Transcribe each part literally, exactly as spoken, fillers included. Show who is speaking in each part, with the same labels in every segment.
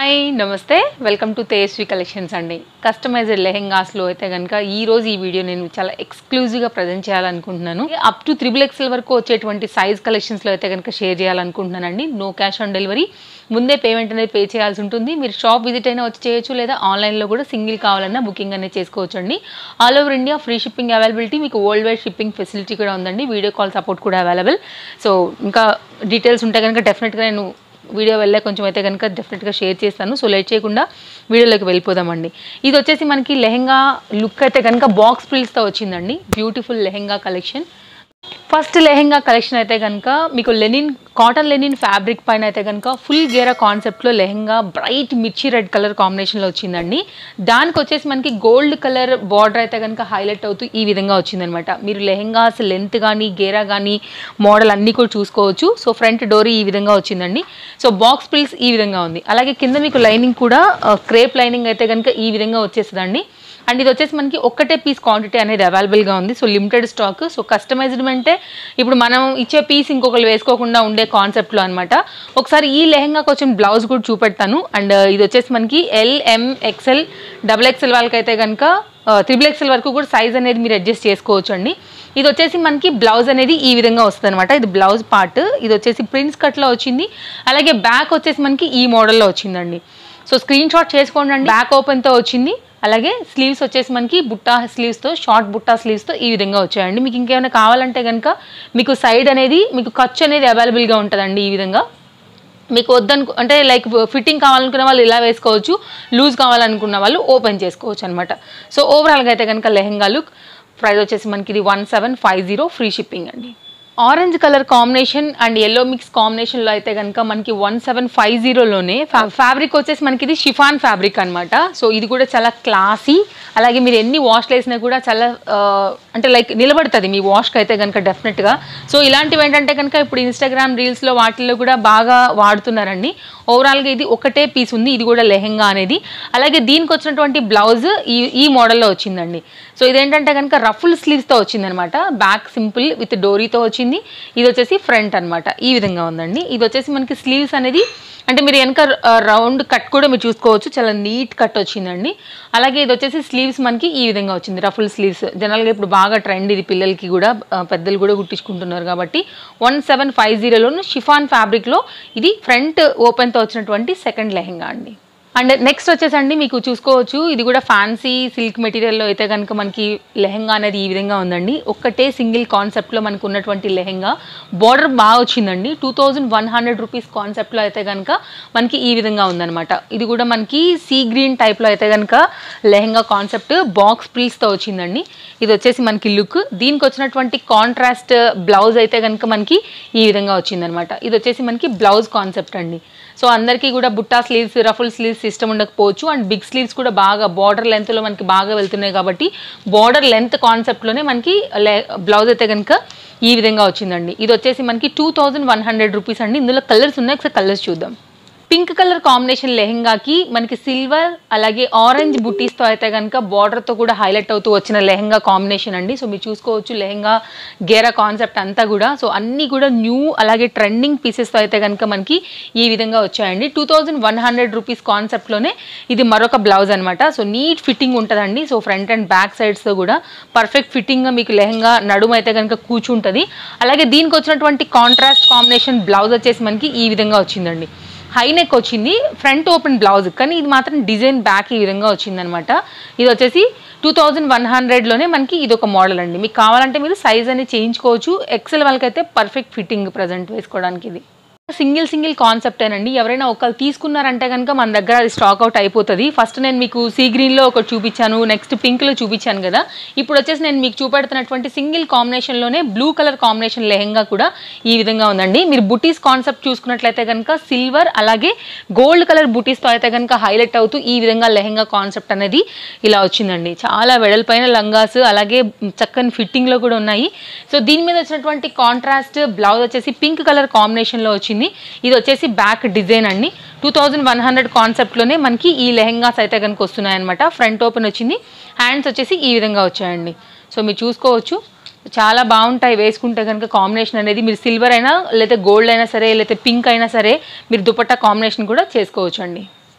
Speaker 1: Hi నమస్తే welcome to Tejaswi collections అండి. Customized లెహెంగాస్లో అయితే కనుక ఈ రోజు ఈ వీడియో నేను చాలా ఎక్స్క్లూజివ్గా ప్రజెంట్ చేయాలనుకుంటున్నాను. అప్ టు త్రిబుల్ ఎక్స్ఎల్ వరకు వచ్చేటువంటి సైజ్ కలెక్షన్స్లో అయితే కనుక షేర్ చేయాలనుకుంటున్నానండి. నో క్యాష్ ఆన్ డెలివరీ, ముందే పేమెంట్ అనేది పే చేయాల్సి ఉంటుంది. మీరు షాప్ విజిట్ అయినా వచ్చి చేయొచ్చు, లేదా ఆన్లైన్లో కూడా సింగిల్ కావాలన్నా బుకింగ్ అనేది చేసుకోవచ్చు అండి. All over India free shipping availability, మీకు వరల్డ్ వైడ్ షిప్పింగ్ ఫెసిలిటీ కూడా ఉందండి. వీడియో కాల్ సపోర్ట్ కూడా అవైలబుల్. సో ఇంకా డీటెయిల్స్ ఉంటే కనుక డెఫినెట్గా నేను వీడియో వెళ్ళే కొంచెం అయితే కనుక డెఫినెట్గా షేర్ చేస్తాను. సో లేట్ చేయకుండా వీడియోలోకి వెళ్ళిపోదామండి. ఇది వచ్చేసి మనకి లెహెంగా లుక్ అయితే కనుక బాక్స్ ప్రిల్స్తో వచ్చిందండి. Beautiful lehenga collection. First lehenga collection అయితే కనుక మీకు లెనిన్ కాటన్ లెనిన్ ఫ్యాబ్రిక్ పైన అయితే కనుక ఫుల్ గేరా కాన్సెప్ట్లో లెహెంగా బ్రైట్ మిర్చి రెడ్ కలర్ కాంబినేషన్లో వచ్చిందండి. దానికి వచ్చేసి మనకి గోల్డ్ కలర్ బార్డర్ అయితే కనుక హైలైట్ అవుతూ ఈ విధంగా వచ్చిందనమాట. మీరు లెహెంగాస్ లెంత్ కానీ గేరా కానీ మోడల్ అన్నీ కూడా చూసుకోవచ్చు. సో ఫ్రంట్ డోరీ ఈ విధంగా వచ్చిందండి. సో బాక్స్ ప్రిల్స్ ఈ విధంగా ఉంది. అలాగే కింద మీకు లైనింగ్ కూడా క్రేప్ లైనింగ్ అయితే కనుక ఈ విధంగా వచ్చేస్తుందండి. అండ్ ఇది వచ్చేసి మనకి ఒక్కటే పీస్ క్వాంటిటీ అనేది అవైలబుల్గా ఉంది. So limited stock. So customized అంటే ఇప్పుడు మనం ఇచ్చే పీస్ ఇంకొకరు వేసుకోకుండా ఉండే కాన్సెప్ట్లో అనమాట. ఒకసారి ఈ లెహెంగా కొంచెం బ్లౌజ్ కూడా చూపెడతాను. అండ్ ఇది వచ్చేసి మనకి L M XL double XL వాళ్ళకైతే కనుక త్రిబుల్ ఎక్స్ఎల్ వరకు కూడా సైజ్ అనేది మీరు అడ్జస్ట్ చేసుకోవచ్చు అండి. ఇది వచ్చేసి మనకి బ్లౌజ్ అనేది ఈ విధంగా వస్తుంది అనమాట. ఇది బ్లౌజ్ పార్ట్. ఇది వచ్చేసి ప్రిన్స్ కట్లో వచ్చింది. అలాగే బ్యాక్ వచ్చేసి మనకి ఈ మోడల్లో వచ్చిందండి. సో స్క్రీన్ షాట్ చేసుకోండి అండి. బ్యాక్ ఓపెన్తో వచ్చింది. అలాగే స్లీవ్స్ వచ్చేసి మనకి బుట్టా స్లీవ్స్తో, షార్ట్ బుట్టా స్లీవ్స్తో ఈ విధంగా వచ్చాయండి. మీకు ఇంకేమైనా కావాలంటే కనుక మీకు సైడ్ అనేది మీకు ఖర్చు అనేది అవైలబుల్గా ఉంటుందండి. ఈ విధంగా మీకు వద్దనుకు అంటే లైక్ ఫిట్టింగ్ కావాలనుకున్న వాళ్ళు ఇలా వేసుకోవచ్చు, లూజ్ కావాలనుకున్న వాళ్ళు ఓపెన్ చేసుకోవచ్చు అనమాట. సో ఓవరాల్గా అయితే కనుక లెహెంగా లుక్ ప్రైస్ వచ్చేసి మనకి ఇది one seven five zero free shipping అండి. Orange colour combination and yellow mix కాంబినేషన్లో అయితే కనుక మనకి వన్ సెవెన్ ఫైవ్ జీరోలోనే ఫ్యాబ్రిక్ వచ్చేసి మనకి ఇది షిఫాన్ ఫ్యాబ్రిక్ అనమాట. సో ఇది కూడా చాలా క్లాసీ. అలాగే మీరు ఎన్ని వాష్లు వేసినా కూడా చాలా అంటే లైక్ నిలబడుతుంది మీ వాష్కి అయితే కనుక డెఫినెట్గా. సో ఇలాంటివి ఏంటంటే కనుక ఇప్పుడు ఇన్స్టాగ్రామ్ రీల్స్లో వాటిల్లో కూడా బాగా వాడుతున్నారండి. ఓవరాల్గా ఇది ఒకటే పీస్ ఉంది. ఇది కూడా లెహెంగా అనేది. అలాగే దీనికి వచ్చినటువంటి బ్లౌజ్ ఈ ఈ మోడల్లో వచ్చిందండి. సో ఇదేంటంటే కనుక రఫుల్ స్లీవ్స్తో వచ్చిందనమాట. బ్యాక్ సింపుల్ విత్ డోరీతో వచ్చింది. ఇది వచ్చేసి ఫ్రంట్ అనమాట. ఈ విధంగా ఉందండి. ఇది వచ్చేసి మనకి స్లీవ్స్ అనేది అంటే మీరు వెనక రౌండ్ కట్ కూడా మీరు చూసుకోవచ్చు. చాలా నీట్ కట్ వచ్చిందండి. అలాగే ఇది వచ్చేసి స్లీవ్స్ మనకి ఈ విధంగా వచ్చింది. రఫుల్ స్లీవ్స్ జనరల్గా ఇప్పుడు బాగా ట్రెండ్ ఇది, పిల్లలకి కూడా పెద్దలు కూడా కుట్టించుకుంటున్నారు కాబట్టి. వన్ సెవెన్ ఫైవ్ జీరోలోను షిఫాన్ ఫ్యాబ్రిక్లో ఇది ఫ్రంట్ ఓపెన్తో వచ్చినటువంటి సెకండ్ లెహెంగా అండి. అండ్ నెక్స్ట్ వచ్చేసండి మీకు చూసుకోవచ్చు. ఇది కూడా ఫ్యాన్సీ సిల్క్ మెటీరియల్లో అయితే కనుక మనకి లెహెంగా అనేది ఈ విధంగా ఉందండి. ఒక్కటే సింగిల్ కాన్సెప్ట్లో మనకు ఉన్నటువంటి లెహెంగా బార్డర్ బాగా వచ్చిందండి. Two thousand one hundred rupees కాన్సెప్ట్లో అయితే కనుక మనకి ఈ విధంగా ఉందన్నమాట. ఇది కూడా మనకి సీ గ్రీన్ టైప్లో అయితే కనుక లెహెంగా కాన్సెప్ట్ బాక్స్ ప్రిల్స్తో వచ్చిందండి. ఇది వచ్చేసి మనకి లుక్. దీనికి వచ్చినటువంటి కాంట్రాస్ట్ బ్లౌజ్ అయితే కనుక మనకి ఈ విధంగా వచ్చిందనమాట. ఇది వచ్చేసి మనకి బ్లౌజ్ కాన్సెప్ట్ అండి. సో అందరికీ కూడా బుట్టా స్లీవ్స్ రఫుల్ స్లీవ్స్ ఇష్టం ఉండకపోవచ్చు. అండ్ బిగ్ స్లీవ్స్ కూడా బాగా బార్డర్ లెంత్లో మనకి బాగా వెళ్తున్నాయి కాబట్టి బార్డర్ లెంత్ కాన్సెప్ట్లోనే మనకి బ్లౌజ్ అయితే కనుక ఈ విధంగా వచ్చిందండి. ఇది వచ్చేసి మనకి two thousand one hundred rupees అండి. ఇందులో కలర్స్ ఉన్నాయి, ఒకసారి కలర్స్ చూద్దాం. పింక్ కలర్ కాంబినేషన్ లెహెంగాకి మనకి సిల్వర్ అలాగే ఆరెంజ్ బుటీస్తో అయితే కనుక బార్డర్తో కూడా హైలైట్ అవుతూ వచ్చిన లెహెంగా కాంబినేషన్ అండి. సో మీరు చూసుకోవచ్చు లెహెంగా గేరా కాన్సెప్ట్ అంతా కూడా. సో అన్నీ కూడా న్యూ అలాగే ట్రెండింగ్ పీసెస్తో అయితే కనుక మనకి ఈ విధంగా వచ్చాయండి. Two thousand one hundred rupees కాన్సెప్ట్లోనే ఇది మరొక బ్లౌజ్ అనమాట. సో నీట్ ఫిట్టింగ్ ఉంటుందండి. సో ఫ్రంట్ అండ్ బ్యాక్ సైడ్స్తో కూడా పర్ఫెక్ట్ ఫిట్టింగ్గా మీకు లెహెంగా నడుము అయితే కనుక కూర్చుంటుంది. అలాగే దీనికి వచ్చినటువంటి కాంట్రాస్ట్ కాంబినేషన్ బ్లౌజ్ వచ్చేసి మనకి ఈ విధంగా వచ్చిందండి. హై నెక్ వచ్చింది, ఫ్రంట్ ఓపెన్ బ్లౌజ్, కానీ ఇది మాత్రం డిజైన్ బ్యాక్ ఈ విధంగా వచ్చిందనమాట. ఇది వచ్చేసి టూ థౌజండ్ వన్ హండ్రెడ్లోనే మనకి ఇది ఒక మోడల్ అండి. మీకు కావాలంటే మీరు సైజ్ అనేది చేయించుకోవచ్చు. ఎక్సెల్ వాళ్ళకైతే పర్ఫెక్ట్ ఫిట్టింగ్ ప్రజెంట్ వేసుకోవడానికి ఇది సింగిల్ సింగిల్ కాన్సెప్ట్ ఏనండి. ఎవరైనా ఒకళ్ళు తీసుకున్నారంటే కనుక మన దగ్గర అది స్టాక్ అవుట్ అయిపోతుంది. ఫస్ట్ నేను మీకు సీ గ్రీన్లో ఒకటి చూపించాను, నెక్స్ట్ పింక్లో చూపించాను కదా. ఇప్పుడు వచ్చేసి నేను మీకు చూపెడుతున్నటువంటి సింగిల్ కాంబినేషన్లోనే బ్లూ కలర్ కాంబినేషన్ లెహెంగా కూడా ఈ విధంగా ఉందండి. మీరు బుటీస్ కాన్సెప్ట్ చూసుకున్నట్లయితే కనుక సిల్వర్ అలాగే గోల్డ్ కలర్ బుటీస్తో అయితే కనుక హైలైట్ అవుతూ ఈ విధంగా లెహెంగా కాన్సెప్ట్ అనేది ఇలా వచ్చిందండి. చాలా వెడల్పైన లంగాస్ అలాగే చక్కని ఫిట్టింగ్లో కూడా ఉన్నాయి. సో దీని మీద వచ్చినటువంటి కాంట్రాస్ట్ బ్లౌజ్ వచ్చేసి పింక్ కలర్ కాంబినేషన్లో వచ్చింది. ఇది వచ్చేసి బ్యాక్ డిజైన్ అండి. టూ థౌజండ్ వన్ హండ్రెడ్ కాన్సెప్ట్లోనే మనకి ఈ లెహెంగాస్ అయితే కనుక వస్తున్నాయి అనమాట. ఫ్రంట్ ఓపెన్ వచ్చింది, హ్యాండ్స్ వచ్చేసి ఈ విధంగా వచ్చాయండి. సో మీరు చూసుకోవచ్చు చాలా బాగుంటాయి వేసుకుంటే కనుక కాంబినేషన్ అనేది. మీరు సిల్వర్ అయినా లేకపోతే గోల్డ్ అయినా సరే లేకపోతే పింక్ అయినా సరే మీరు దుపట్టా కాంబినేషన్ కూడా చేసుకోవచ్చు అండి.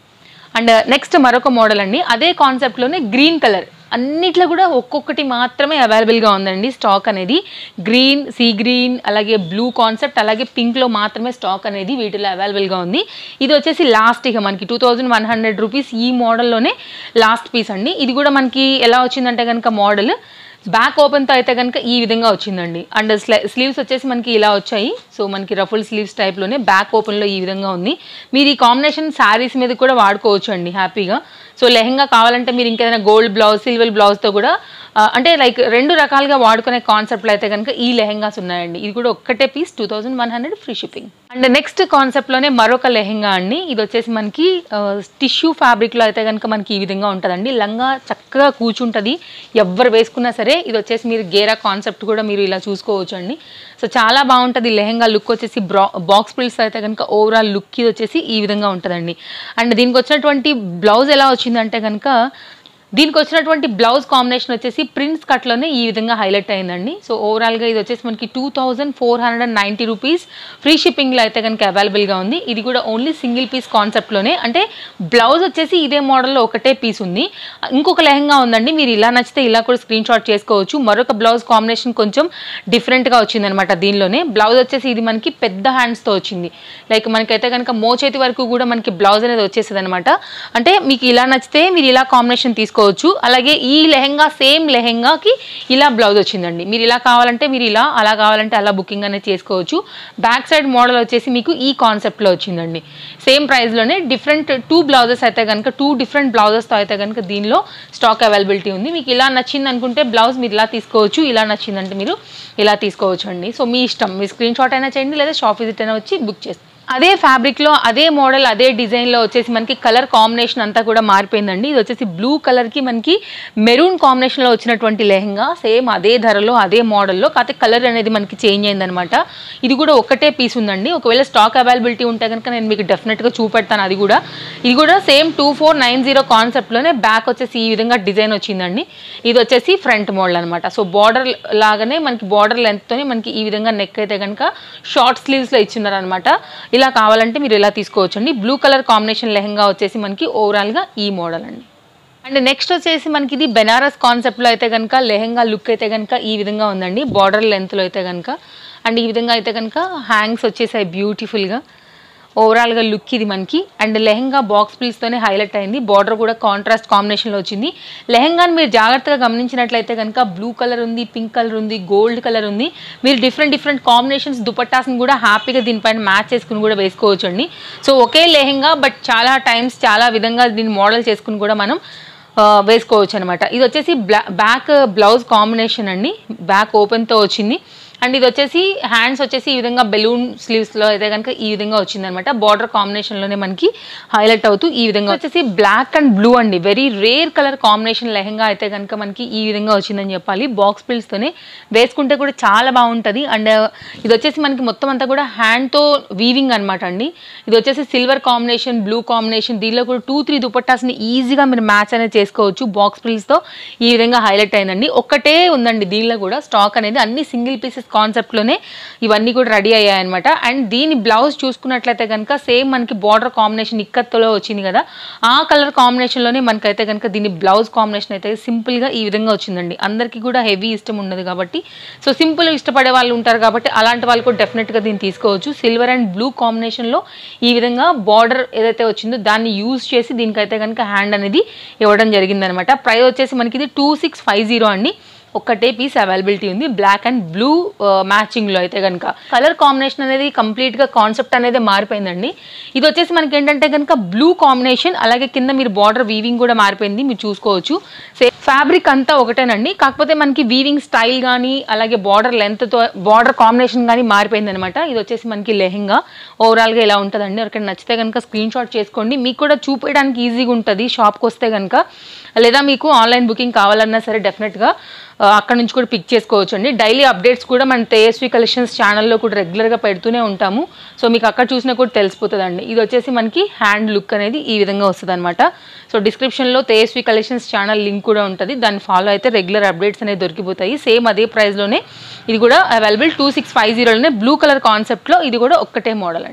Speaker 1: అండ్ నెక్స్ట్ మరొక మోడల్ అండి, అదే కాన్సెప్ట్లోనే గ్రీన్ కలర్, అన్నిట్లో కూడా ఒక్కొక్కటి మాత్రమే అవైలబుల్గా ఉందండి స్టాక్ అనేది. గ్రీన్, సీ గ్రీన్, అలాగే బ్లూ కాన్సెప్ట్, అలాగే పింక్లో మాత్రమే స్టాక్ అనేది వీటిలో అవైలబుల్గా ఉంది. ఇది వచ్చేసి లాస్ట్ ఇక మనకి two thousand one hundred rupees ఈ మోడల్లోనే లాస్ట్ పీస్ అండి. ఇది కూడా మనకి ఎలా వచ్చిందంటే కనుక మోడల్ బ్యాక్ ఓపెన్తో అయితే కనుక ఈ విధంగా వచ్చిందండి. అండ్ స్లీవ్స్ వచ్చేసి మనకి ఇలా వచ్చాయి. సో మనకి రఫుల్ స్లీవ్స్ టైప్లోనే బ్యాక్ ఓపెన్లో ఈ విధంగా ఉంది. మీరు ఈ కాంబినేషన్ శారీస్ మీద కూడా వాడుకోవచ్చు అండి హ్యాపీగా. సో లెహెంగా కావాలంటే మీరు ఇంకేదైనా గోల్డ్ బ్లౌజ్, సిల్వర్ బ్లౌజ్తో కూడా అంటే లైక్ రెండు రకాలుగా వాడుకునే కాన్సెప్ట్లో అయితే కనుక ఈ లెహెంగాస్ ఉన్నాయండి. ఇది కూడా ఒక్కటే piece two thousand one hundred free shipping. And next కాన్సెప్ట్లోనే మరొక లెహెంగా అండి. ఇది వచ్చేసి మనకి టిష్యూ ఫ్యాబ్రిక్లో అయితే కనుక మనకి ఈ విధంగా ఉంటుందండి. లంగా చక్కగా కూర్చుంటుంది, ఎవరు వేసుకున్నా సరే. ఇది వచ్చేసి మీరు గేరా కాన్సెప్ట్ కూడా మీరు ఇలా చూసుకోవచ్చు అండి. సో చాలా బాగుంటుంది లెహెంగా లుక్ వచ్చేసి. బ్రా బాక్స్ ప్రిల్స్ అయితే కనుక ఓవరాల్ లుక్ ఇది వచ్చేసి ఈ విధంగా ఉంటుందండి. అండ్ దీనికి వచ్చినటువంటి బ్లౌజ్ ఎలా వచ్చిందంటే కనుక దీనికి వచ్చినటువంటి బ్లౌజ్ కాంబినేషన్ వచ్చేసి ప్రిన్స్ కట్లోనే ఈ విధంగా హైలైట్ అయిందండి. సో ఓవరాల్గా ఇది వచ్చేసి మనకి two thousand four hundred and ninety rupees free షిప్పింగ్లో అయితే కనుక అవైలబుల్గా ఉంది. ఇది కూడా ఓన్లీ సింగిల్ పీస్ కాన్సెప్ట్లోనే, అంటే బ్లౌజ్ వచ్చేసి ఇదే మోడల్లో ఒకటే పీస్ ఉంది. ఇంకొక లెహంగా ఉందండి, మీరు ఇలా నచ్చితే ఇలా కూడా స్క్రీన్ షాట్ చేసుకోవచ్చు. మరొక బ్లౌజ్ కాంబినేషన్ కొంచెం డిఫరెంట్గా వచ్చిందనమాట. దీనిలోనే బ్లౌజ్ వచ్చేసి ఇది మనకి పెద్ద హ్యాండ్స్తో వచ్చింది. లైక్ మనకైతే కనుక మోచేతి వరకు కూడా మనకి బ్లౌజ్ అనేది వచ్చేస్తుంది అనమాట. అంటే మీకు ఇలా నచ్చితే మీరు ఇలా కాంబినేషన్ తీసుకోవచ్చు. అలాగే ఈ లెహెంగా సేమ్ లెహెంగాకి ఇలా బ్లౌజ్ వచ్చిందండి. మీరు ఇలా కావాలంటే మీరు ఇలా, అలా కావాలంటే అలా బుకింగ్ అనేది చేసుకోవచ్చు. బ్యాక్ సైడ్ మోడల్ వచ్చేసి మీకు ఈ కాన్సెప్ట్లో వచ్చిందండి. సేమ్ ప్రైస్లోనే డిఫరెంట్ టూ బ్లౌజెస్ అయితే కనుక టూ డిఫరెంట్ బ్లౌజెస్తో అయితే కనుక దీనిలో స్టాక్ అవైలబిలిటీ ఉంది. మీకు ఇలా నచ్చింది అనుకుంటే బ్లౌజ్ మీరు ఇలా తీసుకోవచ్చు, ఇలా నచ్చిందంటే మీరు ఇలా తీసుకోవచ్చు అండి. సో మీ ఇష్టం, మీ స్క్రీన్ షాట్ అయినా చేయండి లేదా షాప్ విజిట్ అయినా వచ్చి బుక్ చేస్తారు. అదే ఫ్యాబ్రిక్లో అదే మోడల్ అదే డిజైన్లో వచ్చేసి మనకి కలర్ కాంబినేషన్ అంతా కూడా మారిపోయిందండి. ఇది వచ్చేసి బ్లూ కలర్కి మనకి మెరూన్ కాంబినేషన్లో వచ్చినటువంటి లెహంగా, సేమ్ అదే ధరలో అదే మోడల్లో, కాకపోతే కలర్ అనేది మనకి చేంజ్ అయిందనమాట. ఇది కూడా ఒకటే పీస్ ఉందండి. ఒకవేళ స్టాక్ అవైలబిలిటీ ఉంటే కనుక నేను మీకు డెఫినెట్గా చూపెడతాను. అది కూడా ఇది కూడా same two four nine zero కాన్సెప్ట్లోనే బ్యాక్ వచ్చేసి ఈ విధంగా డిజైన్ వచ్చిందండి. ఇది వచ్చేసి ఫ్రంట్ మోడల్ అనమాట. సో బార్డర్ లాగానే మనకి బార్డర్ లెంత్తోనే మనకి ఈ విధంగా నెక్ అయితే కనుక షార్ట్ స్లీవ్స్లో ఇచ్చినారనమాట. ఇలా కావాలంటే మీరు ఇలా తీసుకోవచ్చు అండి. బ్లూ కలర్ కాంబినేషన్ లెహంగా వచ్చేసి మనకి ఓవరాల్గా ఈ మోడల్ అండి. అండ్ నెక్స్ట్ వచ్చేసి మనకి ఇది బెనారస్ కాన్సెప్ట్లో అయితే కనుక లెహంగా లుక్ అయితే కనుక ఈ విధంగా ఉందండి. బార్డర్ లెంత్లో అయితే కనుక అండ్ ఈ విధంగా అయితే కనుక హ్యాంగ్స్ వచ్చేసాయి బ్యూటిఫుల్గా. ఓవరాల్గా లుక్ ఇది మనకి. అండ్ లెహంగా బాక్స్ ప్రిల్స్తోనే హైలైట్ అయింది. బార్డర్ కూడా కాంట్రాస్ట్ కాంబినేషన్లో వచ్చింది. లెహంగాని మీరు జాగ్రత్తగా గమనించినట్లయితే కనుక బ్లూ కలర్ ఉంది, పింక్ కలర్ ఉంది, గోల్డ్ కలర్ ఉంది. మీరు డిఫరెంట్ డిఫరెంట్ కాంబినేషన్స్ దుపట్టాస్ని కూడా హ్యాపీగా దీనిపైన మ్యాచ్ చేసుకుని కూడా వేసుకోవచ్చు అండి. సో ఒకే లెహంగా బట్ చాలా టైమ్స్ చాలా విధంగా దీన్ని మోడల్ చేసుకుని కూడా మనం వేసుకోవచ్చు అనమాట. ఇది వచ్చేసి బ్లా బ్యాక్ బ్లౌజ్ కాంబినేషన్ అండి. బ్యాక్ ఓపెన్తో వచ్చింది. అండ్ ఇది వచ్చేసి హ్యాండ్స్ వచ్చేసి ఈ విధంగా బెలూన్ స్లీవ్స్లో అయితే కనుక ఈ విధంగా వచ్చిందనమాట. బార్డర్ కాంబినేషన్లోనే మనకి హైలైట్ అవుతూ ఈ విధంగా వచ్చేసి బ్లాక్ అండ్ బ్లూ అండి. Very rare colour combination lehenga అయితే కనుక మనకి ఈ విధంగా వచ్చిందని చెప్పాలి. బాక్స్ ప్రిల్స్తోనే వేసుకుంటే కూడా చాలా బాగుంటుంది. అండ్ ఇది వచ్చేసి మనకి మొత్తం అంతా కూడా హ్యాండ్తో వీవింగ్ అనమాట అండి. ఇది వచ్చేసి సిల్వర్ కాంబినేషన్, బ్లూ కాంబినేషన్, దీనిలో కూడా టూ త్రీ దుపట్టాస్ని ఈజీగా మీరు మ్యాచ్ అనేది చేసుకోవచ్చు. బాక్స్ ప్రిల్స్తో ఈ విధంగా హైలైట్ అయిందండి. ఒక్కటే ఉందండి దీనిలో కూడా స్టాక్ అనేది. అన్ని సింగిల్ పీసెస్ కాన్సెప్ట్లోనే ఇవన్నీ కూడా రెడీ అయ్యాయి అనమాట. అండ్ దీని బ్లౌజ్ చూసుకున్నట్లయితే కనుక సేమ్ మనకి బార్డర్ కాంబినేషన్ ఇక్కత్తులో వచ్చింది కదా, ఆ కలర్ కాంబినేషన్లోనే మనకైతే కనుక దీని బ్లౌజ్ కాంబినేషన్ అయితే సింపుల్గా ఈ విధంగా వచ్చిందండి. అందరికీ కూడా హెవీ ఇష్టం ఉండదు కాబట్టి, సో సింపుల్ ఇష్టపడే వాళ్ళు ఉంటారు కాబట్టి అలాంటి వాళ్ళు కూడా డెఫినెట్గా దీన్ని తీసుకోవచ్చు. సిల్వర్ అండ్ బ్లూ కాంబినేషన్లో ఈ విధంగా బార్డర్ ఏదైతే వచ్చిందో దాన్ని యూజ్ చేసి దీనికైతే కనుక హ్యాండ్ అనేది ఇవ్వడం జరిగిందనమాట. ప్రైస్ వచ్చేసి మనకి ఇది టూ సిక్స్ ఫైవ్ జీరో అండి. ఒక్కటే పీస్ అవైలబిలిటీ ఉంది. బ్లాక్ అండ్ బ్లూ మ్యాచింగ్లో అయితే కనుక కలర్ కాంబినేషన్ అనేది కంప్లీట్గా కాన్సెప్ట్ అనేది మారిపోయిందండి. ఇది వచ్చేసి మనకి ఏంటంటే కనుక బ్లూ కాంబినేషన్, అలాగే కింద మీరు బార్డర్ వీవింగ్ కూడా మారిపోయింది, మీరు చూసుకోవచ్చు. సే ఫ్యాబ్రిక్ అంతా ఒకటేనండి, కాకపోతే మనకి వీవింగ్ స్టైల్ కానీ అలాగే బార్డర్ లెంత్తో బార్డర్ కాంబినేషన్ కానీ మారిపోయింది అనమాట. ఇది వచ్చేసి మనకి లెహంగా ఓవరాల్గా ఇలా ఉంటుందండి. ఎవరికైనా నచ్చితే కనుక స్క్రీన్ షాట్ చేసుకోండి. మీకు కూడా చూపించడానికి ఈజీగా ఉంటుంది షాప్కి వస్తే కనుక, లేదా మీకు ఆన్లైన్ బుకింగ్ కావాలన్నా సరే డెఫినెట్గా అక్కడ నుంచి కూడా పిక్ చేసుకోవచ్చు అండి. డైలీ అప్డేట్స్ కూడా మన తేజస్వి కలెక్షన్స్ ఛానల్లో కూడా రెగ్యులర్గా పెడుతూనే ఉంటాము. సో మీకు అక్కడ చూసినా కూడా తెలిసిపోతుందండి. ఇది వచ్చేసి మనకి హ్యాండ్ లుక్ అనేది ఈ విధంగా వస్తుంది అనమాట. సో డిస్క్రిప్షన్లో తేజస్వి కలెక్షన్స్ ఛానల్ లింక్ కూడా ఉంటుంది, దాన్ని ఫాలో అయితే రెగ్యులర్ అప్డేట్స్ అనేది దొరికిపోతాయి. సేమ్ అదే ప్రైస్లోనే ఇది కూడా అవైలబుల్ టూ సిక్స్ ఫైవ్ జీరోలోనే బ్లూ కలర్ కాన్సెప్ట్లో ఇది కూడా ఒక్కటే మోడల్ అండి.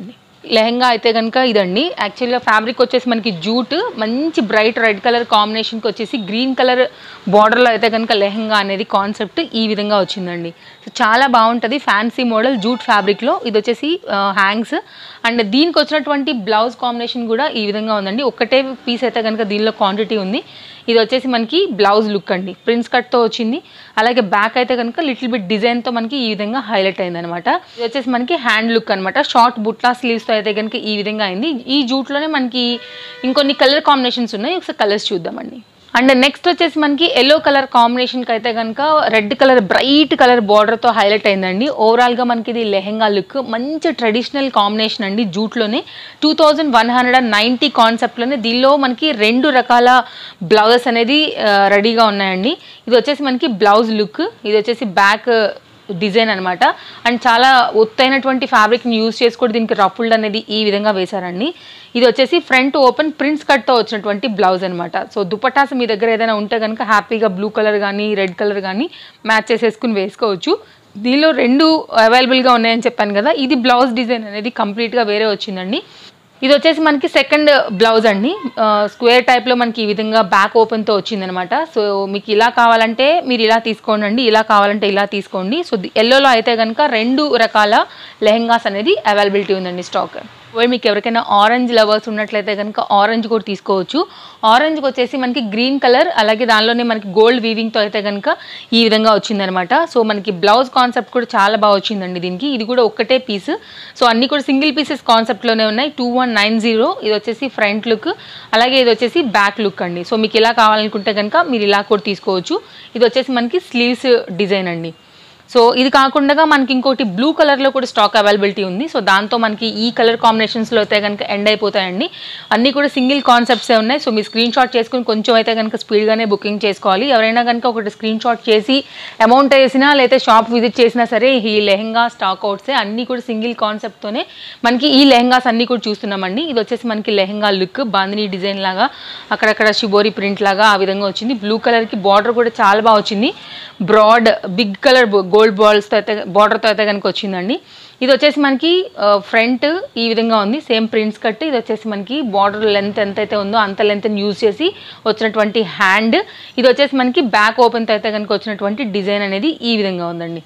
Speaker 1: లెహంగా అయితే కనుక ఇదండి. యాక్చువల్గా ఫ్యాబ్రిక్ వచ్చేసి మనకి జూట్, మంచి బ్రైట్ రెడ్ కలర్ కాంబినేషన్కి వచ్చేసి గ్రీన్ కలర్ బార్డర్లో అయితే కనుక లెహంగా అనేది కాన్సెప్ట్ ఈ విధంగా వచ్చిందండి. సో చాలా బాగుంటుంది, ఫ్యాన్సీ మోడల్ జూట్ ఫ్యాబ్రిక్లో. ఇది వచ్చేసి హ్యాంగ్స్ అండ్ దీనికి వచ్చినటువంటి బ్లౌజ్ కాంబినేషన్ కూడా ఈ విధంగా ఉందండి. ఒక్కటే పీస్ అయితే కనుక దీనిలో క్వాంటిటీ ఉంది. ఇది వచ్చేసి మనకి బ్లౌజ్ లుక్ అండి, ప్రిన్స్ కట్తో వచ్చింది. అలాగే బ్యాక్ అయితే కనుక లిటిల్ బిట్ డిజైన్తో మనకి ఈ విధంగా హైలైట్ అయింది అనమాట. ఇది వచ్చేసి మనకి హ్యాండ్ లుక్ అనమాట. షార్ట్ బుట్లా స్లీవ్స్తో అయితే కనుక ఈ విధంగా అయింది. ఈ జూట్లోనే మనకి ఇంకొన్ని కలర్ కాంబినేషన్స్ ఉన్నాయి, ఒకసారి కలర్స్ చూద్దామండి. అండ్ నెక్స్ట్ వచ్చేసి మనకి ఎల్లో కలర్ కాంబినేషన్కి అయితే కనుక రెడ్ కలర్ బ్రైట్ కలర్ బార్డర్తో హైలైట్ అయిందండి. ఓవరాల్గా మనకి ఇది లెహెంగా లుక్, మంచి ట్రెడిషనల్ కాంబినేషన్ అండి. జూట్లోనే two thousand one hundred and ninety కాన్సెప్ట్లోనే దీనిలో మనకి రెండు రకాల బ్లౌజెస్ అనేది రెడీగా ఉన్నాయండి. ఇది వచ్చేసి మనకి బ్లౌజ్ లుక్, ఇది వచ్చేసి బ్యాక్ డిజైన్ అనమాట. అండ్ చాలా ఒత్తైనటువంటి ఫ్యాబ్రిక్ని యూజ్ చేసి కూడా దీనికి రఫుల్డ్ అనేది ఈ విధంగా వేశారండి. ఇది వచ్చేసి ఫ్రంట్ ఓపెన్ ప్రింట్స్ కట్తో వచ్చినటువంటి బ్లౌజ్ అనమాట. సో దుపట్టాస్ మీ దగ్గర ఏదైనా ఉంటే కనుక హ్యాపీగా బ్లూ కలర్ కానీ రెడ్ కలర్ కానీ మ్యాచ్ చేసేసుకుని వేసుకోవచ్చు. దీనిలో రెండు అవైలబుల్గా ఉన్నాయని చెప్పాను కదా. ఇది బ్లౌజ్ డిజైన్ అనేది కంప్లీట్గా వేరే వచ్చిందండి. ఇది వచ్చేసి మనకి సెకండ్ బ్లౌజ్ అండి. స్క్వేర్ టైప్లో మనకి ఈ విధంగా బ్యాక్ ఓపెన్తో వచ్చిందనమాట. సో మీకు ఇలా కావాలంటే మీరు ఇలా తీసుకోండి, ఇలా కావాలంటే ఇలా తీసుకోండి. సో ఎల్లోలో అయితే కనుక రెండు రకాల లెహెంగాస్ అనేది అవైలబిలిటీ ఉందండి స్టాక్. మీకు ఎవరికైనా ఆరెంజ్ లవర్స్ ఉన్నట్లయితే కనుక ఆరెంజ్ కూడా తీసుకోవచ్చు. ఆరెంజ్కి వచ్చేసి మనకి గ్రీన్ కలర్, అలాగే దానిలోనే మనకి గోల్డ్ వీవింగ్తో అయితే కనుక ఈ విధంగా వచ్చిందనమాట. సో మనకి బ్లౌజ్ కాన్సెప్ట్ కూడా చాలా బాగా వచ్చిందండి దీనికి. ఇది కూడా ఒక్కటే పీస్, సో అన్ని కూడా సింగిల్ పీసెస్ కాన్సెప్ట్లోనే ఉన్నాయి. టూ వన్ నైన్ జీరో ఇది వచ్చేసి ఫ్రంట్ లుక్, అలాగే ఇది వచ్చేసి బ్యాక్ లుక్ అండి. సో మీకు ఇలా కావాలనుకుంటే కనుక మీరు ఇలా కూడా తీసుకోవచ్చు. ఇది వచ్చేసి మనకి స్లీవ్స్ డిజైన్ అండి. సో ఇది కాకుండా మనకి ఇంకోటి బ్లూ కలర్లో కూడా స్టాక్ అవైలబిలిటీ ఉంది. సో దాంతో మనకి ఈ కలర్ కాంబినేషన్స్లో అయితే కనుక ఎండ్ అయిపోతాయండి. అన్నీ కూడా సింగిల్ కాన్సెప్ట్సే ఉన్నాయి. సో మీరు స్క్రీన్ షాట్ చేసుకుని కొంచెం అయితే కనుక స్పీడ్గానే బుకింగ్ చేసుకోవాలి. ఎవరైనా కనుక ఒకటి స్క్రీన్ షాట్ చేసి అమౌంట్ వేసినా లేకపోతే షాప్ విజిట్ చేసినా సరే ఈ లెహంగా స్టాక్ అవుట్సే. అన్నీ కూడా సింగిల్ కాన్సెప్ట్తోనే మనకి ఈ లెహంగాస్ అన్నీ కూడా చూస్తున్నామండి. ఇది వచ్చేసి మనకి లెహంగా లుక్, బాందినీ డిజైన్ లాగా అక్కడక్కడ షిబోరి ప్రింట్ లాగా ఆ విధంగా వచ్చింది. బ్లూ కలర్కి బార్డర్ కూడా చాలా బాగా వచ్చింది. బ్రాడ్ బిగ్ కలర్ గోల్డ్ బాల్స్తో అయితే బార్డర్తో అయితే కనుక వచ్చిందండి. ఇది వచ్చేసి మనకి ఫ్రంట్ ఈ విధంగా ఉంది, సేమ్ ప్రింట్స్ కట్. ఇది వచ్చేసి మనకి బార్డర్ లెంత్ ఎంత అయితే ఉందో అంత లెంత్ని యూజ్ చేసి వచ్చినటువంటి హ్యాండ్. ఇది వచ్చేసి మనకి బ్యాక్ ఓపెన్తో అయితే కనుక వచ్చినటువంటి డిజైన్ అనేది ఈ విధంగా ఉందండి.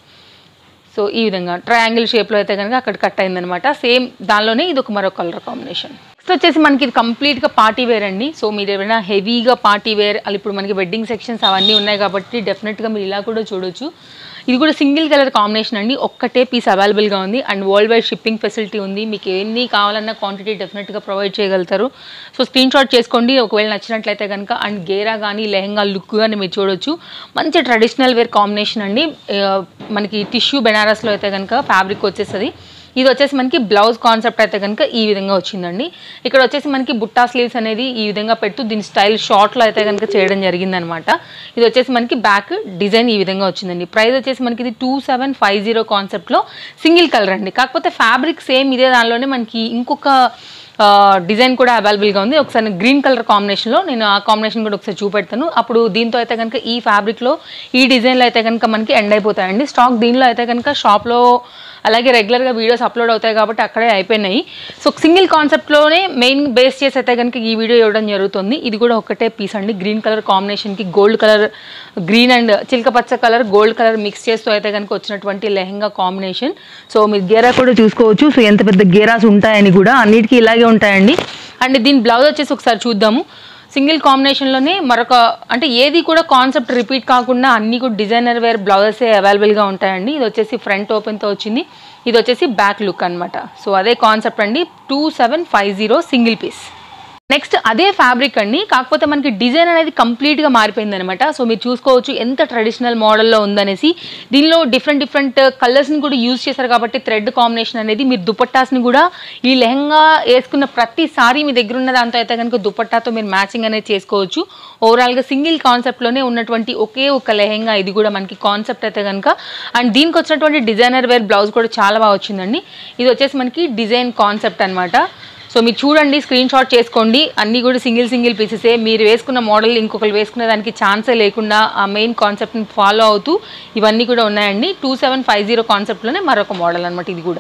Speaker 1: సో ఈ విధంగా ట్రయాంగిల్ షేప్లో అయితే కనుక అక్కడ కట్ అయిందనమాట. సేమ్ దానిలోనే ఇది ఒక మరొక కలర్ కాంబినేషన్. నెక్స్ట్ వచ్చేసి మనకి ఇది కంప్లీట్గా పార్టీ వేర్ అండి. సో మీరు ఏమైనా హెవీగా పార్టీ వేర్, అది ఇప్పుడు మనకి వెడ్డింగ్ సెక్షన్స్ అవన్నీ ఉన్నాయి కాబట్టి డెఫినెట్గా మీరు ఇలా కూడా చూడొచ్చు. ఇది కూడా సింగిల్ కలర్ కాంబినేషన్ అండి. ఒక్కటే పీస్ అవైలబుల్గా ఉంది and world wide shipping facility ఉంది. మీకు ఎన్ని కావాలన్నా క్వాంటిటీ డెఫినెట్గా ప్రొవైడ్ చేయగలుగుతారు. సో స్క్రీన్ షాట్ చేసుకోండి ఒకవేళ నచ్చినట్లయితే కనుక. అండ్ గేరా కానీ లెహంగా లుక్ కానీ మీరు చూడొచ్చు. మంచి ట్రెడిషనల్ వేర్ కాంబినేషన్ అండి. మనకి టిష్యూ బెనారస్లో అయితే కనుక ఫ్యాబ్రిక్ వచ్చేస్తుంది. ఇది వచ్చేసి మనకి బ్లౌజ్ కాన్సెప్ట్ అయితే కనుక ఈ విధంగా వచ్చిందండి. ఇక్కడ వచ్చేసి మనకి బుట్టా స్లీవ్స్ అనేది ఈ విధంగా పెట్టు దీని స్టైల్ షార్ట్లో అయితే కనుక చేయడం జరిగిందనమాట. ఇది వచ్చేసి మనకి బ్యాక్ డిజైన్ ఈ విధంగా వచ్చిందండి. ప్రైస్ వచ్చేసి మనకి ఇది టూ సెవెన్ ఫైవ్ జీరో కాన్సెప్ట్లో సింగిల్ కలర్ అండి. కాకపోతే ఫ్యాబ్రిక్ సేమ్ ఇదే దానిలోనే మనకి ఇంకొక డిజైన్ కూడా అవైలబుల్గా ఉంది. ఒకసారి గ్రీన్ కలర్ కాంబినేషన్లో నేను ఆ కాంబినేషన్ కూడా ఒకసారి చూపెడతాను. అప్పుడు దీంతో అయితే కనుక ఈ ఫ్యాబ్రిక్లో ఈ డిజైన్లో అయితే కనుక మనకి ఎండ్ అయిపోతాయండి స్టాక్. దీనిలో అయితే కనుక షాప్లో అలాగే రెగ్యులర్గా వీడియోస్ అప్లోడ్ అవుతాయి కాబట్టి అక్కడే అయిపోయినాయి. సో సింగిల్ కాన్సెప్ట్లోనే మెయిన్ బేస్ చేసి అయితే కనుక ఈ వీడియో ఇవ్వడం జరుగుతుంది. ఇది కూడా ఒకటే పీస్ అండి. గ్రీన్ కలర్ కాంబినేషన్కి గోల్డ్ కలర్, గ్రీన్ అండ్ చిలకపచ్చ కలర్, గోల్డ్ కలర్ మిక్స్ చేస్తూ అయితే కనుక వచ్చినటువంటి లెహంగా కాంబినేషన్. సో మీరు గేరా కూడా చూసుకోవచ్చు. సో ఎంత పెద్ద గేరాస్ ఉంటాయని కూడా అన్నిటికీ ఇలాగే ఉంటాయండి. అండ్ దీని బ్లౌజ్ వచ్చేసి ఒకసారి చూద్దాము. సింగిల్ కాంబినేషన్లోనే మరొక అంటే ఏది కూడా కాన్సెప్ట్ రిపీట్ కాకుండా అన్నీ కూడా డిజైనర్ వేర్ బ్లౌజెసే అవైలబుల్గా ఉంటాయండి. ఇది వచ్చేసి ఫ్రంట్ ఓపెన్తో వచ్చింది. ఇది వచ్చేసి బ్యాక్ లుక్ అనమాట. సో అదే కాన్సెప్ట్ అండి. Two seven five zero single piece. Next అదే ఫ్యాబ్రిక్ అండి, కాకపోతే మనకి డిజైన్ అనేది కంప్లీట్గా మారిపోయింది అనమాట. సో మీరు చూసుకోవచ్చు ఎంత ట్రెడిషనల్ మోడల్లో ఉందనేసి. దీనిలో డిఫరెంట్ డిఫరెంట్ కలర్స్ని కూడా యూజ్ చేశారు కాబట్టి థ్రెడ్ కాంబినేషన్ అనేది మీరు దుపట్టాస్ని కూడా ఈ లెహంగా వేసుకున్న ప్రతిసారి మీ దగ్గర ఉన్న దాంతో అయితే కనుక దుపట్టాతో మీరు మ్యాచింగ్ అనేది చేసుకోవచ్చు. ఓవరాల్గా సింగిల్ కాన్సెప్ట్లోనే ఉన్నటువంటి ఒకే ఒక లెహంగా ఇది కూడా మనకి కాన్సెప్ట్ అయితే కనుక. అండ్ దీనికి వచ్చినటువంటి డిజైనర్ వేర్ బ్లౌజ్ కూడా చాలా బాగా వచ్చిందండి. ఇది వచ్చేసి మనకి డిజైన్ కాన్సెప్ట్ అనమాట. సో మీరు చూడండి, స్క్రీన్ షాట్ చేసుకోండి. అన్నీ కూడా సింగిల్ సింగిల్ పీసెసే. మీరు వేసుకున్న మోడల్ ఇంకొకరు వేసుకునే దానికి ఛాన్సే లేకుండా ఆ మెయిన్ కాన్సెప్ట్ని ఫాలో అవుతూ ఇవన్నీ కూడా ఉన్నాయండి. టూ సెవెన్ ఫైవ్ జీరో కాన్సెప్ట్లోనే మరొక మోడల్ అనమాట ఇది కూడా.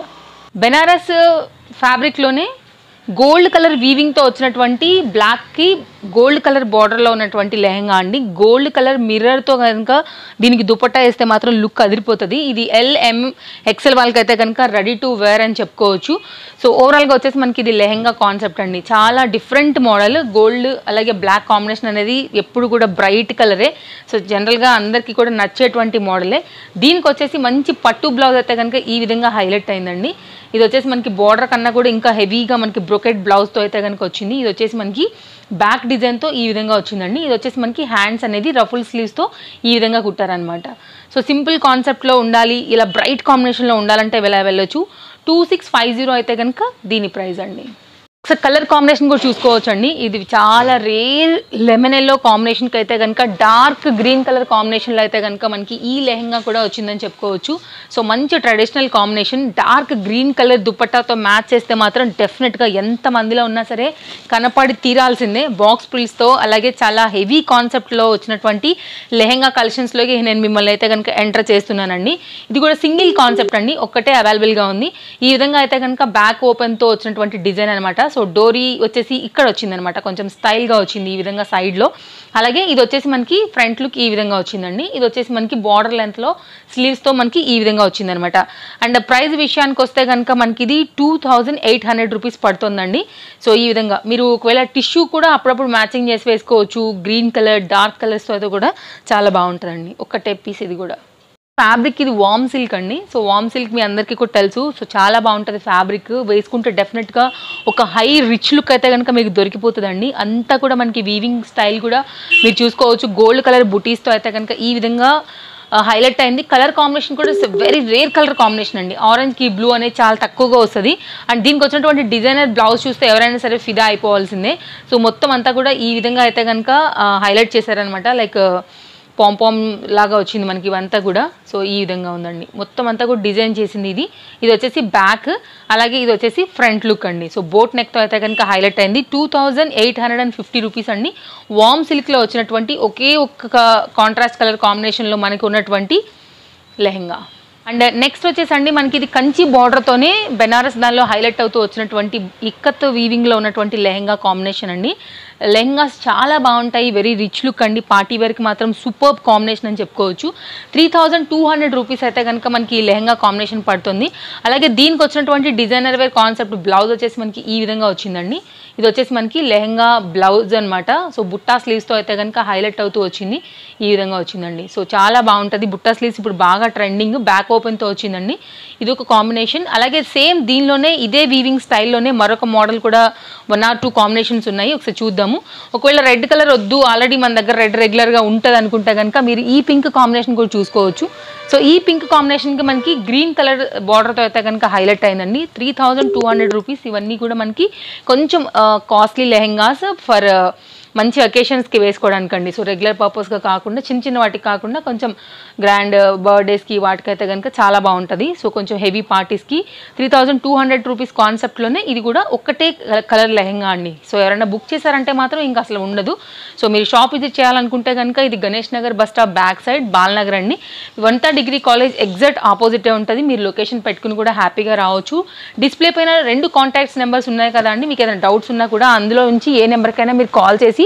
Speaker 1: బెనారస్ ఫ్యాబ్రిక్లోనే గోల్డ్ కలర్ వీవింగ్తో వచ్చినటువంటి బ్లాక్కి గోల్డ్ కలర్ బార్డర్లో ఉన్నటువంటి లెహంగా అండి. గోల్డ్ కలర్ మిర్రర్తో కనుక దీనికి దుపట్టా వేస్తే మాత్రం లుక్ అదిరిపోతుంది. ఇది ఎల్ ఎం ఎక్సెల్ వాళ్ళకి అయితే కనుక రెడీ టు వేర్ అని చెప్పుకోవచ్చు. సో ఓవరాల్గా వచ్చేసి మనకి ఇది లెహంగా కాన్సెప్ట్ అండి. చాలా డిఫరెంట్ మోడల్. గోల్డ్ అలాగే బ్లాక్ కాంబినేషన్ అనేది ఎప్పుడు కూడా బ్రైట్ కలరే. సో జనరల్గా అందరికీ కూడా నచ్చేటువంటి మోడలే. దీనికి వచ్చేసి మంచి పట్టు బ్లౌజ్ అయితే కనుక ఈ విధంగా హైలైట్ అయిందండి. ఇది వచ్చేసి మనకి బార్డర్ కన్నా కూడా ఇంకా హెవీగా మనకి బ్రొకెట్ బ్లౌజ్తో అయితే కనుక వచ్చింది. ఇది వచ్చేసి మనకి బ్యాక్ డిజైన్తో ఈ విధంగా వచ్చిందండి. ఇది వచ్చేసి మనకి హ్యాండ్స్ అనేది రఫుల్ స్లీవ్స్తో ఈ విధంగా కుట్టారనమాట. సో సింపుల్ కాన్సెప్ట్లో ఉండాలి, ఇలా బ్రైట్ కాంబినేషన్లో ఉండాలంటే ఎలా వెళ్ళొచ్చు. టూ సిక్స్ ఫైవ్ జీరో అయితే కనుక దీని ప్రైస్ అండి. ఒకసారి కలర్ కాంబినేషన్ కూడా చూసుకోవచ్చు అండి. ఇది చాలా రేర్ లెమన్ ఎల్లో కాంబినేషన్కి అయితే కనుక డార్క్ గ్రీన్ కలర్ కాంబినేషన్లో అయితే కనుక మనకి ఈ లెహంగా కూడా వచ్చిందని చెప్పుకోవచ్చు. సో మంచి traditional combination. Dark green colour దుపట్టాతో మ్యాచ్ చేస్తే మాత్రం డెఫినెట్గా ఎంత మందిలో ఉన్నా సరే కనపడి తీరాల్సిందే. బాక్స్ ప్రిల్స్తో అలాగే చాలా హెవీ కాన్సెప్ట్లో వచ్చినటువంటి లెహంగా కలెక్షన్స్లోకి నేను మిమ్మల్ని అయితే కనుక ఎంటర్ చేస్తున్నానండి. ఇది కూడా సింగిల్ కాన్సెప్ట్ అండి, ఒక్కటే అవైలబుల్గా ఉంది. ఈ విధంగా అయితే కనుక బ్యాక్ ఓపెన్తో వచ్చినటువంటి డిజైన్ అనమాట. సో డోరీ వచ్చేసి ఇక్కడ వచ్చిందనమాట, కొంచెం స్టైల్గా వచ్చింది ఈ విధంగా సైడ్లో. అలాగే ఇది వచ్చేసి మనకి ఫ్రంట్ లుక్ ఈ విధంగా వచ్చిందండి. ఇది వచ్చేసి మనకి బార్డర్ లెంత్లో స్లీవ్స్తో మనకి ఈ విధంగా వచ్చిందనమాట. అండ్ ప్రైస్ విషయానికి వస్తే కనుక మనకి ఇది two thousand eight hundred rupees పడుతుందండి. సో ఈ విధంగా మీరు ఒకవేళ టిష్యూ కూడా అప్పుడప్పుడు మ్యాచింగ్ చేసి వేసుకోవచ్చు. గ్రీన్ కలర్ డార్క్ కలర్స్తో అయితే కూడా చాలా బాగుంటుందండి. ఒక్కటే పీస్ ఇది కూడా. ఫ్యాబ్రిక్ ఇది వామ్ సిల్క్ అండి. సో వామ్ సిల్క్ మీ అందరికీ కూడా తెలుసు. సో చాలా బాగుంటుంది ఫ్యాబ్రిక్. వేసుకుంటే డెఫినెట్గా ఒక హై రిచ్ లుక్ అయితే కనుక మీకు దొరికిపోతుందండి. అంతా కూడా మనకి వీవింగ్ స్టైల్ కూడా మీరు చూసుకోవచ్చు. గోల్డ్ కలర్ బుటీస్తో అయితే కనుక ఈ విధంగా హైలైట్ అయింది. కలర్ కాంబినేషన్ కూడా వెరీ రేర్ కలర్ కాంబినేషన్ అండి. ఆరెంజ్కి బ్లూ అనేది చాలా తక్కువగా వస్తుంది. అండ్ దీనికి వచ్చినటువంటి డిజైనర్ బ్లౌజ్ చూస్తే ఎవరైనా సరే ఫిదా అయిపోవాల్సిందే. సో మొత్తం అంతా కూడా ఈ విధంగా అయితే కనుక హైలైట్ చేశారనమాట. లైక్ పాంపామ్ లాగా వచ్చింది మనకి ఇవంతా కూడా. సో ఈ విధంగా ఉందండి, మొత్తం అంతా కూడా డిజైన్ చేసింది ఇది. ఇది వచ్చేసి బ్యాక్, అలాగే ఇది వచ్చేసి ఫ్రంట్ లుక్ అండి. సో బోట్ నెక్తో అయితే కనుక హైలైట్ అయింది. Two thousand eight hundred and fifty rupees అండి. వామ్ సిల్క్లో వచ్చినటువంటి ఒకే ఒక్క కాంట్రాస్ట్ కలర్ కాంబినేషన్లో మనకి ఉన్నటువంటి లెహంగా. అండ్ నెక్స్ట్ వచ్చేసండి మనకి ఇది కంచి బార్డర్తోనే బెనారస్ దానిలో హైలైట్ అవుతూ వచ్చినటువంటి ఇక్కత్ వీవింగ్లో ఉన్నటువంటి లెహంగా కాంబినేషన్ అండి. లెహంగాస్ చాలా బాగుంటాయి, వెరీ రిచ్ లుక్ అండి. పార్టీ వేర్కి మాత్రం సూపర్బ్ కాంబినేషన్ అని చెప్పుకోవచ్చు. Three thousand two hundred rupees అయితే కనుక మనకి ఈ లెహంగా కాంబినేషన్ పడుతుంది. అలాగే దీనికి వచ్చినటువంటి డిజైనర్ వేర్ కాన్సెప్ట్ బ్లౌజ్ వచ్చేసి మనకి ఈ విధంగా వచ్చిందండి. ఇది వచ్చేసి మనకి లెహంగా బ్లౌజ్ అనమాట. సో బుట్టా స్లీవ్స్తో అయితే కనుక హైలైట్ అవుతూ వచ్చింది, ఈ విధంగా వచ్చిందండి. సో చాలా బాగుంటుంది. బుట్టా స్లీవ్స్ ఇప్పుడు బాగా ట్రెండింగ్, బ్యాక్ ఓపెన్తో వచ్చిందండి. ఇది ఒక కాంబినేషన్. అలాగే సేమ్ దీనిలోనే ఇదే వీవింగ్ స్టైల్లోనే మరొక మోడల్ కూడా వన్ ఆర్ టూ కాంబినేషన్స్ ఉన్నాయి, ఒకసారి చూద్దాము. ఒకవేళ రెడ్ కలర్ వద్దు, ఆల్రెడీ మన దగ్గర రెడ్ రెగ్యులర్గా ఉంటుంది అనుకుంటే కనుక మీరు ఈ పింక్ కాంబినేషన్ కూడా చూసుకోవచ్చు. సో ఈ పింక్ కాంబినేషన్కి మనకి గ్రీన్ కలర్ బార్డర్తో అయితే కనుక హైలైట్ అయిందండి. Three thousand two hundred rupees ఇవన్నీ కూడా మనకి కొంచెం కాస్ట్లీ లెహెంగాస్ ఫర్ మంచి అకేషన్స్కి వేసుకోవడానికి అండి. సో రెగ్యులర్ పర్పస్గా కాకుండా చిన్న చిన్న వాటికి కాకుండా కొంచెం గ్రాండ్ బర్త్డేస్కి వాటికైతే కనుక చాలా బాగుంటుంది. సో కొంచెం హెవీ పార్టీస్కి three thousand two hundred rupees కాన్సెప్ట్లోనే ఇది కూడా ఒక్కటే కలర్ లెహంగా అండి. సో ఎవరైనా బుక్ చేశారంటే మాత్రం ఇంకా అసలు ఉండదు. సో మీరు షాప్ విజిట్ చేయాలనుకుంటే కనుక ఇది Ganesh Nagar bus stop back side Balanagar అండి. వనితా డిగ్రీ కాలేజ్ ఎగ్జాక్ట్ ఆపోజిటే ఉంటుంది. మీరు లొకేషన్ పెట్టుకుని కూడా హ్యాపీగా రావచ్చు. డిస్ప్లే పైన రెండు కాంటాక్ట్స్ నెంబర్స్ ఉన్నాయి కదా అండి. మీకు ఏదైనా డౌట్స్ ఉన్నా కూడా అందులో నుంచి ఏ నెంబర్కైనా మీరు కాల్ చేసి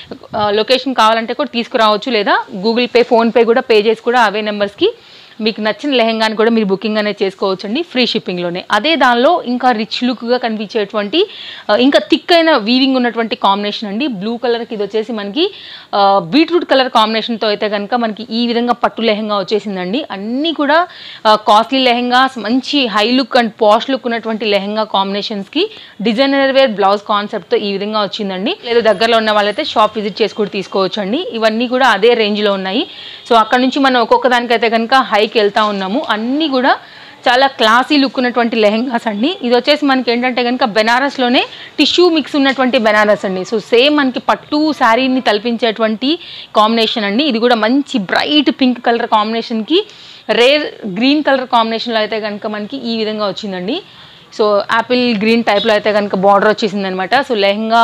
Speaker 1: లొకేషన్ కావాలంటే కూడా తీసుకురావచ్చు, లేదా గూగుల్ పే ఫోన్పే కూడా పే చేసి కూడా అవే నెంబర్స్కి మీకు నచ్చిన లెహంగాని కూడా మీరు బుకింగ్ అనేది చేసుకోవచ్చు అండి, ఫ్రీ షిప్పింగ్లోనే. అదే దానిలో ఇంకా రిచ్ లుక్గా కనిపించేటువంటి ఇంకా థిక్ అయిన వీవింగ్ ఉన్నటువంటి కాంబినేషన్ అండి. బ్లూ కలర్కి ఇది వచ్చేసి మనకి బీట్రూట్ కలర్ కాంబినేషన్తో అయితే కనుక మనకి ఈ విధంగా పట్టు లెహంగా వచ్చేసిందండి. అన్నీ కూడా కాస్ట్లీ లెహంగాస్, మంచి high look and posh look ఉన్నటువంటి లెహంగా కాంబినేషన్స్కి డిజైనర్ వేర్ బ్లౌజ్ కాన్సెప్ట్తో ఈ విధంగా వచ్చిందండి. లేదా దగ్గరలో ఉన్న వాళ్ళైతే షాప్ విజిట్ చేసి కూడా తీసుకోవచ్చు అండి. ఇవన్నీ కూడా అదే రేంజ్లో ఉన్నాయి. సో అక్కడ నుంచి మనం ఒక్కొక్క దానికైతే కనుక హైకి వెళ్తా ఉన్నాము. అన్నీ కూడా చాలా క్లాసీ లుక్ ఉన్నటువంటి లెహంగాస్ అండి. ఇది వచ్చేసి మనకి ఏంటంటే కనుక బెనారస్లోనే టిష్యూ మిక్స్ ఉన్నటువంటి బెనారస్ అండి. సో సేమ్ మనకి పట్టు శారీని తలపించేటువంటి కాంబినేషన్ అండి. ఇది కూడా మంచి బ్రైట్ పింక్ కలర్ కాంబినేషన్కి రేర్ గ్రీన్ కలర్ కాంబినేషన్లో అయితే కనుక మనకి ఈ విధంగా వచ్చిందండి. సో యాపిల్ గ్రీన్ టైప్లో అయితే కనుక బార్డర్ వచ్చేసింది అనమాట. సో లెహంగా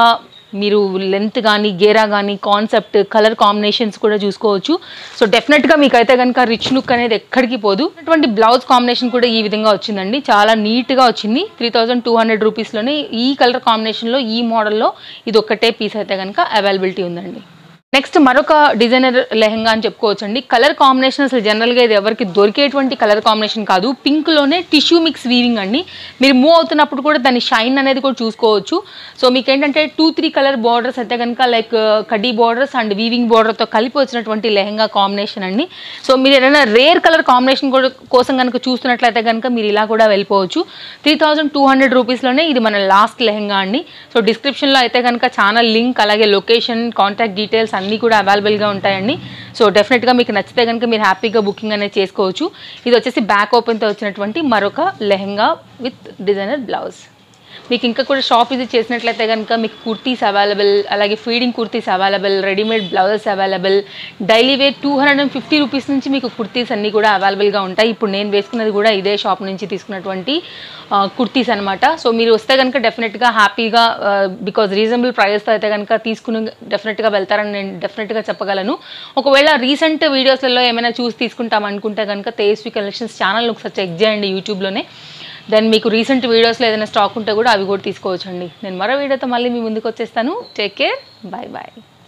Speaker 1: మీరు లెంత్ కానీ గేరా కానీ కాన్సెప్ట్ కలర్ కాంబినేషన్స్ కూడా చూసుకోవచ్చు. సో డెఫినెట్గా మీకైతే కనుక రిచ్ లుక్ అనేది ఎక్కడికి పోదు. అటువంటి బ్లౌజ్ కాంబినేషన్ కూడా ఈ విధంగా వచ్చిందండి, చాలా నీట్గా వచ్చింది. త్రీ థౌజండ్ టూ హండ్రెడ్ రూపీస్లోనే ఈ కలర్ కాంబినేషన్లో ఈ మోడల్లో ఇది ఒక్కటే పీస్ అయితే కనుక అవైలబిలిటీ ఉందండి. నెక్స్ట్ మరొక డిజైనర్ లెహంగా అని చెప్పుకోవచ్చు అండి. కలర్ కాంబినేషన్ అసలు జనరల్గా ఇది ఎవరికి దొరికేటువంటి కలర్ కాంబినేషన్ కాదు. పింక్లోనే టిష్యూ మిక్స్ వీవింగ్ అండి. మీరు మూవ్ అవుతున్నప్పుడు కూడా దాని షైన్ అనేది కూడా చూసుకోవచ్చు. సో మీకు ఏంటంటే టూ త్రీ కలర్ బార్డర్స్ అయితే కనుక లైక్ కడ్డీ బార్డర్స్ అండ్ వీవింగ్ బార్డర్తో కలిపి వచ్చినటువంటి లెహంగా కాంబినేషన్ అండి. సో మీరు ఏదైనా రేర్ కలర్ కాంబినేషన్ కూడా కోసం కనుక చూస్తున్నట్లయితే కనుక మీరు ఇలా కూడా వెళ్ళిపోవచ్చు. త్రీ థౌజండ్ టూ హండ్రెడ్ రూపీస్లోనే ఇది మన లాస్ట్ లెహంగా అండి. సో డిస్క్రిప్షన్లో అయితే కనుక ఛానల్ లింక్ అలాగే లొకేషన్ కాంటాక్ట్ డీటెయిల్స్ అన్నీ కూడా అవైలబుల్గా ఉంటాయండి. సో డెఫినెట్గా మీకు నచ్చితే కనుక మీరు హ్యాపీగా బుకింగ్ అనేది చేసుకోవచ్చు. ఇది వచ్చేసి బ్యాక్ ఓపెన్తో వచ్చినటువంటి మరొక లెహంగా విత్ డిజైనర్ బ్లౌజ్. మీకు ఇంకా కూడా షాప్ విజిట్ చేసినట్లయితే కనుక మీకు కుర్తీస్ అవైలబుల్, అలాగే feeding kurtis available, readymade blouses available, daily wear two hundred and fifty rupees నుంచి మీకు కుర్తీస్ అన్నీ కూడా అవైలబుల్గా ఉంటాయి. ఇప్పుడు నేను వేసుకున్నది కూడా ఇదే షాప్ నుంచి తీసుకున్నటువంటి కుర్తీస్ అనమాట. సో మీరు వస్తే కనుక డెఫినెట్గా హ్యాపీగా బికాజ్ రీజనబుల్ ప్రైజెస్తో అయితే కనుక తీసుకుని డెఫినెట్గా వెళ్తారని నేను డెఫినెట్గా చెప్పగలను. ఒకవేళ రీసెంట్ వీడియోస్లలో ఏమైనా చూసి తీసుకుంటాం అనుకుంటే కనుక తేజస్వి కలెక్షన్స్ ఛానల్ ఒకసారి చెక్ చేయండి యూట్యూబ్లోనే. దెన్ మీకు రీసెంట్ వీడియోస్లో ఏదైనా స్టాక్ ఉంటే కూడా అవి కూడా తీసుకోవచ్చండి. నేను మరో వీడియోతో మళ్ళీ మీ ముందుకు వచ్చేస్తాను. Take care, bye bye.